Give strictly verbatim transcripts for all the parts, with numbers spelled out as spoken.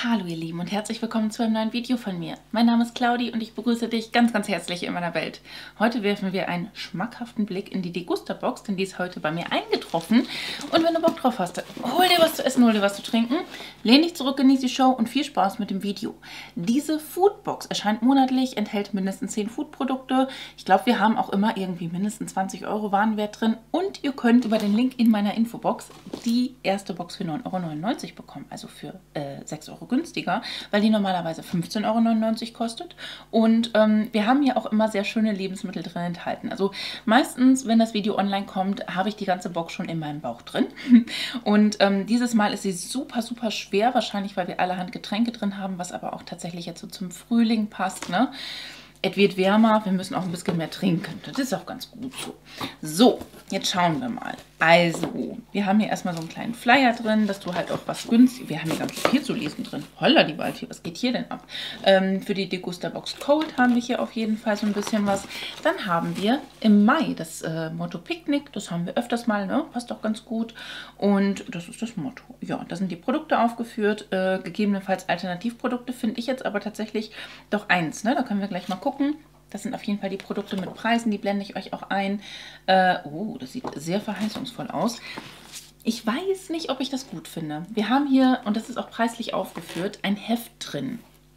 Hallo ihr Lieben und herzlich willkommen zu einem neuen Video von mir. Mein Name ist Claudi und ich begrüße dich ganz, ganz herzlich in meiner Welt. Heute werfen wir einen schmackhaften Blick in die Degusta-Box, denn die ist heute bei mir eingetroffen. Und wenn du Bock drauf hast, hol dir was zu essen, hol dir was zu trinken, lehn dich zurück, genieß die Show und viel Spaß mit dem Video. Diese Foodbox erscheint monatlich, enthält mindestens zehn Foodprodukte. Ich glaube, wir haben auch immer irgendwie mindestens zwanzig Euro Warenwert drin. Und ihr könnt über den Link in meiner Infobox die erste Box für neun Euro neunundneunzig bekommen, also für äh, sechs Euro günstiger, weil die normalerweise fünfzehn Euro neunundneunzig kostet. Und ähm, wir haben hier auch immer sehr schöne Lebensmittel drin enthalten. Also meistens, wenn das Video online kommt, habe ich die ganze Box schon in meinem Bauch drin. Und ähm, dieses Mal ist sie super, super schwer, wahrscheinlich, weil wir allerhand Getränke drin haben, was aber auch tatsächlich jetzt so zum Frühling passt, ne? Es wird wärmer, wir müssen auch ein bisschen mehr trinken. Das ist auch ganz gut so. So, jetzt schauen wir mal. Also, wir haben hier erstmal so einen kleinen Flyer drin, dass du halt auch was günstig... Wir haben hier ganz viel zu lesen drin. Holla die Waldfee, was geht hier denn ab? Ähm, für die Degusta-Box Cold haben wir hier auf jeden Fall so ein bisschen was. Dann haben wir im Mai das äh, Motto Picknick. Das haben wir öfters mal, ne? Passt auch ganz gut. Und das ist das Motto. Ja, da sind die Produkte aufgeführt. Äh, gegebenenfalls Alternativprodukte finde ich jetzt aber tatsächlich doch eins, ne? Da können wir gleich mal gucken. Das sind auf jeden Fall die Produkte mit Preisen, die blende ich euch auch ein. Äh, oh, das sieht sehr verheißungsvoll aus. Ich weiß nicht, ob ich das gut finde. Wir haben hier, und das ist auch preislich aufgeführt, ein Heft drin.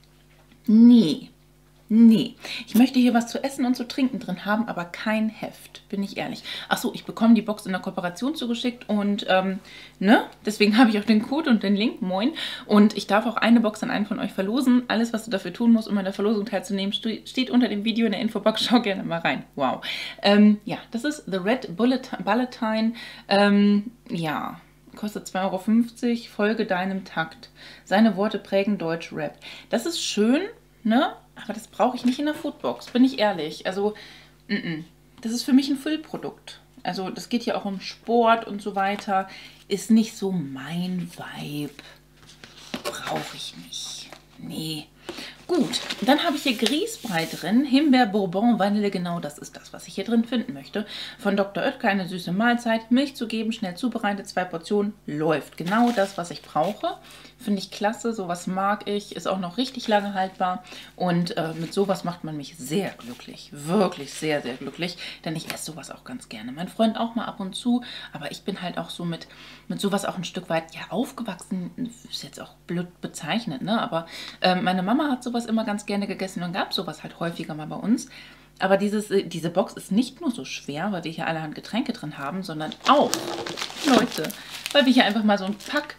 Nee. Nee, ich möchte hier was zu essen und zu trinken drin haben, aber kein Heft, bin ich ehrlich. Achso, ich bekomme die Box in der Kooperation zugeschickt und, ähm, ne, deswegen habe ich auch den Code und den Link, moin. Und ich darf auch eine Box an einen von euch verlosen. Alles, was du dafür tun musst, um an der Verlosung teilzunehmen, steht unter dem Video in der Infobox. Schau gerne mal rein. Wow. Ähm, ja, das ist The Red Bulletin. Ähm, ja, kostet zwei Euro fünfzig, folge deinem Takt. Seine Worte prägen Deutsch-Rap. Das ist schön, ne? Aber das brauche ich nicht in der Foodbox, bin ich ehrlich. Also, n -n. Das ist für mich ein Füllprodukt. Also, das geht ja auch um Sport und so weiter. Ist nicht so mein Vibe. Brauche ich nicht. Nee. Gut, dann habe ich hier Grießbrei drin, Himbeer, Bourbon, Vanille, genau das ist das, was ich hier drin finden möchte. Von Doktor Oetker eine süße Mahlzeit, Milch zu geben, schnell zubereitet, zwei Portionen, läuft. Genau das, was ich brauche. Finde ich klasse, sowas mag ich, ist auch noch richtig lange haltbar und äh, mit sowas macht man mich sehr glücklich, wirklich sehr, sehr glücklich, denn ich esse sowas auch ganz gerne. Mein Freund auch mal ab und zu, aber ich bin halt auch so mit, mit sowas auch ein Stück weit, ja, aufgewachsen, ist jetzt auch blöd bezeichnet, ne, aber äh, meine Mama hat sowas immer ganz gerne gegessen und gab sowas halt häufiger mal bei uns. Aber dieses, diese Box ist nicht nur so schwer, weil wir hier allerhand Getränke drin haben, sondern auch, Leute, weil wir hier einfach mal so ein Pack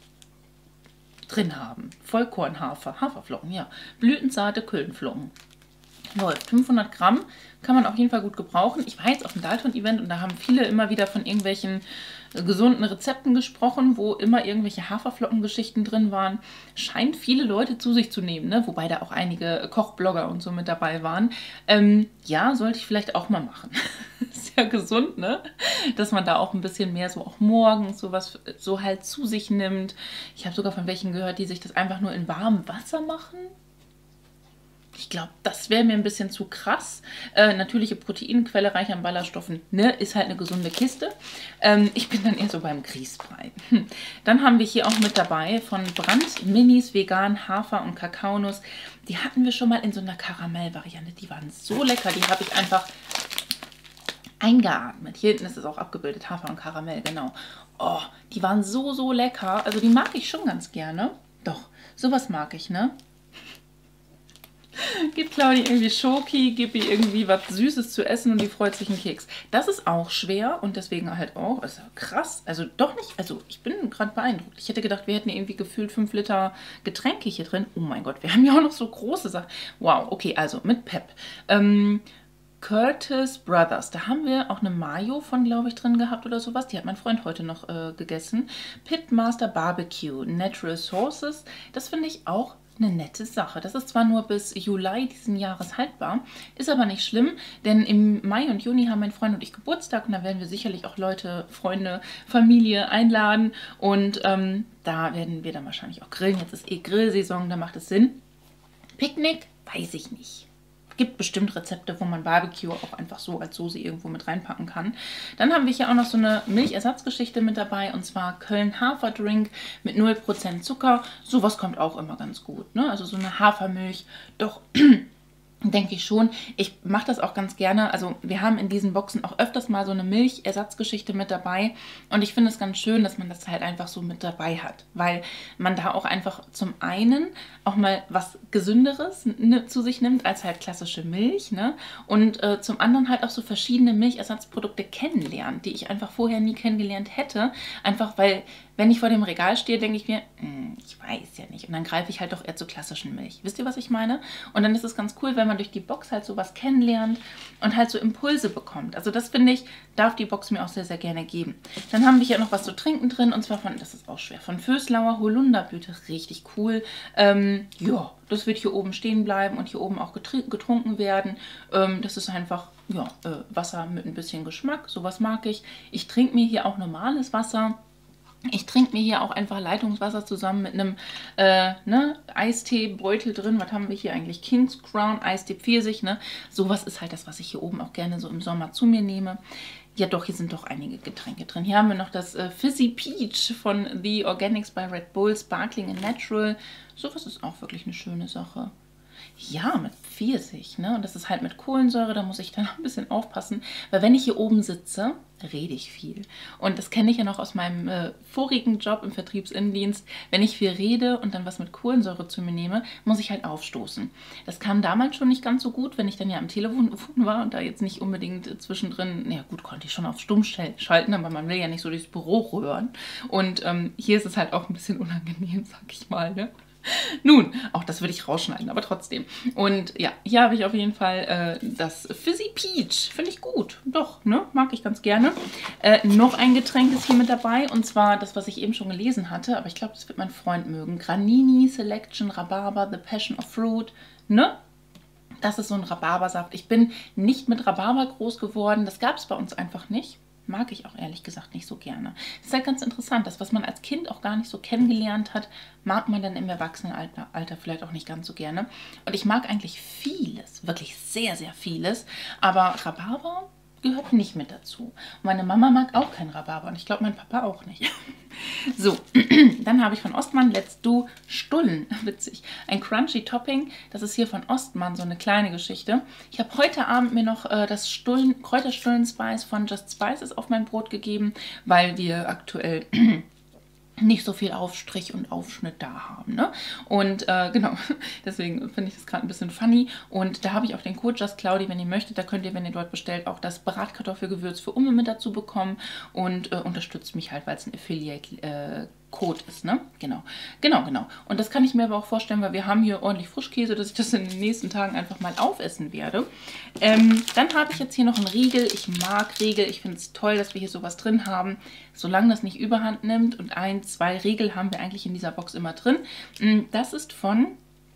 drin haben. Vollkornhafer, Haferflocken, ja. Blütenzarte Kölnflocken. Läuft. fünfhundert Gramm kann man auf jeden Fall gut gebrauchen. Ich war jetzt auf dem Dalton-Event und da haben viele immer wieder von irgendwelchen gesunden Rezepten gesprochen, wo immer irgendwelche Haferflockengeschichten drin waren. Scheint viele Leute zu sich zu nehmen, ne? Wobei da auch einige Kochblogger und so mit dabei waren. Ähm, ja, sollte ich vielleicht auch mal machen. Ist ja gesund, ne? Dass man da auch ein bisschen mehr so auch morgens sowas so halt zu sich nimmt. Ich habe sogar von welchen gehört, die sich das einfach nur in warmem Wasser machen. Ich glaube, das wäre mir ein bisschen zu krass. Äh, natürliche Proteinquelle, reich an Ballaststoffen, ne, ist halt eine gesunde Kiste. Ähm, ich bin dann eher so beim Grießbrei. Hm. Dann haben wir hier auch mit dabei von Brandt Minis vegan Hafer und Kakaonuss. Die hatten wir schon mal in so einer Karamell-Variante. Die waren so lecker, die habe ich einfach eingeatmet. Hier hinten ist es auch abgebildet, Hafer und Karamell, genau. Oh, die waren so, so lecker. Also die mag ich schon ganz gerne. Doch, sowas mag ich, ne? Gib Claudi irgendwie Schoki, gib ihr irgendwie was Süßes zu essen und die freut sich einen Keks. Das ist auch schwer und deswegen halt auch, ist ja krass, also doch nicht, also ich bin gerade beeindruckt. Ich hätte gedacht, wir hätten irgendwie gefühlt fünf Liter Getränke hier drin. Oh mein Gott, wir haben ja auch noch so große Sachen. Wow, okay, also mit Pep. Ähm, Curtis Brothers, da haben wir auch eine Mayo von, glaube ich, drin gehabt oder sowas. Die hat mein Freund heute noch äh, gegessen. Pitmaster Barbecue, Natural Sources, das finde ich auch eine nette Sache. Das ist zwar nur bis Juli diesen Jahres haltbar, ist aber nicht schlimm, denn im Mai und Juni haben mein Freund und ich Geburtstag und da werden wir sicherlich auch Leute, Freunde, Familie einladen und ähm, da werden wir dann wahrscheinlich auch grillen. Jetzt ist eh Grillsaison, da macht es Sinn. Picknick, weiß ich nicht. gibt bestimmt Rezepte, wo man Barbecue auch einfach so als Soße irgendwo mit reinpacken kann. Dann haben wir hier auch noch so eine Milchersatzgeschichte mit dabei, und zwar Köln Haferdrink mit null Prozent Zucker. Sowas kommt auch immer ganz gut, ne? Also so eine Hafermilch, doch denke ich schon. Ich mache das auch ganz gerne. Also wir haben in diesen Boxen auch öfters mal so eine Milchersatzgeschichte mit dabei. Und ich finde es ganz schön, dass man das halt einfach so mit dabei hat. Weil man da auch einfach zum einen auch mal was Gesünderes ne, zu sich nimmt als halt klassische Milch. Ne? Und äh, zum anderen halt auch so verschiedene Milchersatzprodukte kennenlernt, die ich einfach vorher nie kennengelernt hätte. Einfach weil, wenn ich vor dem Regal stehe, denke ich mir, ich weiß ja nicht. Und dann greife ich halt doch eher zur klassischen Milch. Wisst ihr, was ich meine? Und dann ist es ganz cool, wenn man durch die Box halt sowas kennenlernt und halt so Impulse bekommt. Also das, finde ich, darf die Box mir auch sehr, sehr gerne geben. Dann haben wir hier noch was zu trinken drin, und zwar von, das ist auch schwer, von Vöslauer Holunderblüte. Richtig cool. Ähm, ja, das wird hier oben stehen bleiben und hier oben auch getrunken werden. Ähm, das ist einfach, ja, äh, Wasser mit ein bisschen Geschmack. Sowas mag ich. Ich trinke mir hier auch normales Wasser. Ich trinke mir hier auch einfach Leitungswasser zusammen mit einem äh, ne, Eisteebeutel drin. Was haben wir hier eigentlich? King's Crown, Eistee Pfirsich. Ne? Sowas ist halt das, was ich hier oben auch gerne so im Sommer zu mir nehme. Ja doch, hier sind doch einige Getränke drin. Hier haben wir noch das äh, Fizzy Peach von The Organics by Red Bull, Sparkling and Natural. Sowas ist auch wirklich eine schöne Sache. Ja, mit Pfirsich, ne? Und das ist halt mit Kohlensäure, da muss ich dann ein bisschen aufpassen, weil wenn ich hier oben sitze, rede ich viel. Und das kenne ich ja noch aus meinem äh, vorigen Job im Vertriebsinnendienst. Wenn ich viel rede und dann was mit Kohlensäure zu mir nehme, muss ich halt aufstoßen. Das kam damals schon nicht ganz so gut, wenn ich dann ja am Telefon war und da jetzt nicht unbedingt äh, zwischendrin, ja gut, konnte ich schon auf Stumm schalten, aber man will ja nicht so durchs Büro rühren. Und ähm, hier ist es halt auch ein bisschen unangenehm, sag ich mal, ne? Nun, auch das würde ich rausschneiden, aber trotzdem. Und ja, hier habe ich auf jeden Fall äh, das Fizzy Peach. Finde ich gut. Doch, ne? Mag ich ganz gerne. Äh, noch ein Getränk ist hier mit dabei, und zwar das, was ich eben schon gelesen hatte, aber ich glaube, das wird mein Freund mögen. Granini Selection Rhabarber, The Passion of Fruit. Ne? Das ist so ein Rhabarbersaft. Ich bin nicht mit Rhabarber groß geworden. Das gab es bei uns einfach nicht. Mag ich auch ehrlich gesagt nicht so gerne. Das ist halt ganz interessant, das, was man als Kind auch gar nicht so kennengelernt hat, mag man dann im Erwachsenenalter Alter vielleicht auch nicht ganz so gerne. Und ich mag eigentlich vieles, wirklich sehr, sehr vieles, aber Rhabarber gehört nicht mit dazu. Und meine Mama mag auch kein Rhabarber und ich glaube, mein Papa auch nicht. So, dann habe ich von Ostmann Let's Do Stullen. Witzig. Ein Crunchy Topping. Das ist hier von Ostmann so eine kleine Geschichte. Ich habe heute Abend mir noch äh, das Stullen, Kräuterstullen-Spice von Just Spices auf mein Brot gegeben, weil wir aktuell nicht so viel Aufstrich und Aufschnitt da haben. Ne? Und äh, genau, deswegen finde ich das gerade ein bisschen funny. Und da habe ich auch den Code JustCloudy, wenn ihr möchtet. Da könnt ihr, wenn ihr dort bestellt, auch das Bratkartoffelgewürz für Umme mit dazu bekommen. Und äh, unterstützt mich halt, weil es ein Affiliate äh, Code ist, ne? Genau, genau, genau. Und das kann ich mir aber auch vorstellen, weil wir haben hier ordentlich Frischkäse, dass ich das in den nächsten Tagen einfach mal aufessen werde. Ähm, dann habe ich jetzt hier noch einen Riegel. Ich mag Riegel. Ich finde es toll, dass wir hier sowas drin haben. Solange das nicht überhand nimmt. Und ein, zwei Riegel haben wir eigentlich in dieser Box immer drin. Das ist von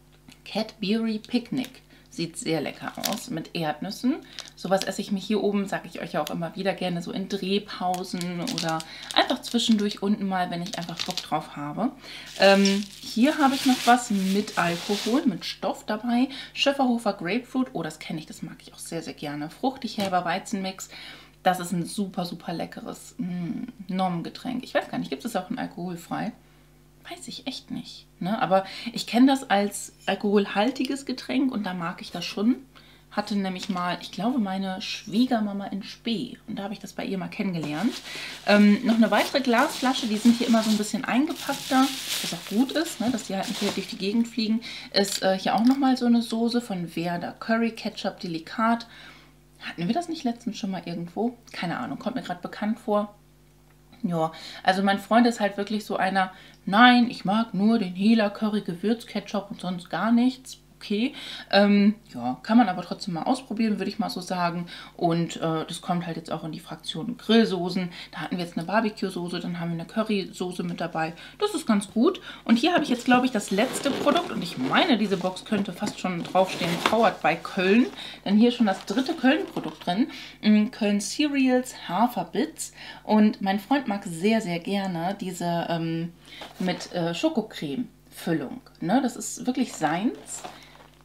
Cadbury Picnic. Sieht sehr lecker aus mit Erdnüssen. Sowas esse ich mir hier oben, sage ich euch ja auch immer wieder, gerne so in Drehpausen oder einfach zwischendurch unten mal, wenn ich einfach Bock drauf habe. Ähm, hier habe ich noch was mit Alkohol, mit Stoff dabei. Schöfferhofer Grapefruit. Oh, das kenne ich, das mag ich auch sehr, sehr gerne. Fruchtig-herber Weizenmix. Das ist ein super, super leckeres mm, Normgetränk. Ich weiß gar nicht, gibt es auch ein alkoholfrei? Weiß ich echt nicht. Ne? Aber ich kenne das als alkoholhaltiges Getränk und da mag ich das schon. Hatte nämlich mal, ich glaube, meine Schwiegermama in Spee. Und da habe ich das bei ihr mal kennengelernt. Ähm, noch eine weitere Glasflasche, die sind hier immer so ein bisschen eingepackter, was auch gut ist, ne? Dass die halt nicht hier durch die Gegend fliegen. Ist äh, hier auch nochmal so eine Soße von Werder. Curry Ketchup Delikat. Hatten wir das nicht letztens schon mal irgendwo? Keine Ahnung, kommt mir gerade bekannt vor. Ja, also mein Freund ist halt wirklich so einer, nein, ich mag nur den Hela Curry Gewürzketchup und sonst gar nichts. Okay, ähm, ja, kann man aber trotzdem mal ausprobieren, würde ich mal so sagen. Und äh, das kommt halt jetzt auch in die Fraktion Grillsoßen. Da hatten wir jetzt eine Barbecue-Soße, dann haben wir eine Currysoße mit dabei. Das ist ganz gut. Und hier habe ich jetzt, glaube ich, das letzte Produkt. Und ich meine, diese Box könnte fast schon draufstehen, powered by Köln. Denn hier ist schon das dritte Köln-Produkt drin. Köln Cereals Haferbits. Und mein Freund mag sehr, sehr gerne diese ähm, mit äh, Schokocreme-Füllung. Ne? Das ist wirklich seins.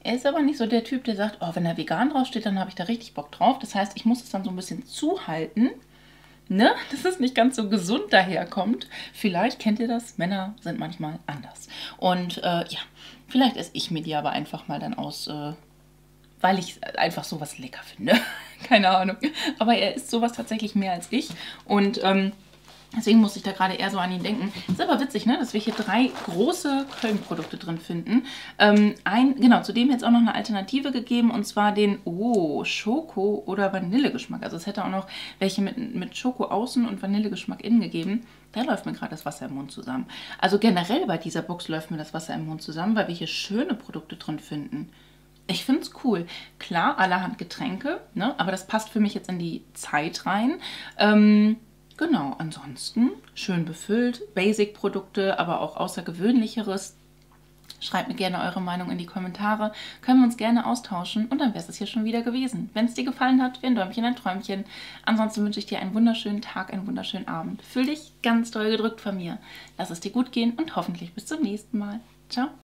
Er ist aber nicht so der Typ, der sagt, oh, wenn da vegan draufsteht, dann habe ich da richtig Bock drauf. Das heißt, ich muss es dann so ein bisschen zuhalten, ne? Dass es nicht ganz so gesund daherkommt. Vielleicht kennt ihr das, Männer sind manchmal anders. Und äh, ja, vielleicht esse ich mir die aber einfach mal dann aus, äh, weil ich einfach sowas lecker finde. Keine Ahnung. Aber er isst sowas tatsächlich mehr als ich. Und ähm, deswegen musste ich da gerade eher so an ihn denken. Ist aber witzig, ne, dass wir hier drei große Köln-Produkte drin finden. Ähm, ein, genau, zudem jetzt auch noch eine Alternative gegeben, und zwar den, oh, Schoko- oder Vanillegeschmack. Also es hätte auch noch welche mit, mit Schoko außen und Vanillegeschmack innen gegeben. Da läuft mir gerade das Wasser im Mund zusammen. Also generell bei dieser Box läuft mir das Wasser im Mund zusammen, weil wir hier schöne Produkte drin finden. Ich finde es cool. Klar, allerhand Getränke, ne? Aber das passt für mich jetzt in die Zeit rein. Ähm, genau, ansonsten schön befüllt, Basic-Produkte, aber auch Außergewöhnlicheres. Schreibt mir gerne eure Meinung in die Kommentare. Können wir uns gerne austauschen und dann wäre es hier schon wieder gewesen. Wenn es dir gefallen hat, wie ein Däumchen, ein Träumchen. Ansonsten wünsche ich dir einen wunderschönen Tag, einen wunderschönen Abend. Fühl dich ganz doll gedrückt von mir. Lass es dir gut gehen und hoffentlich bis zum nächsten Mal. Ciao.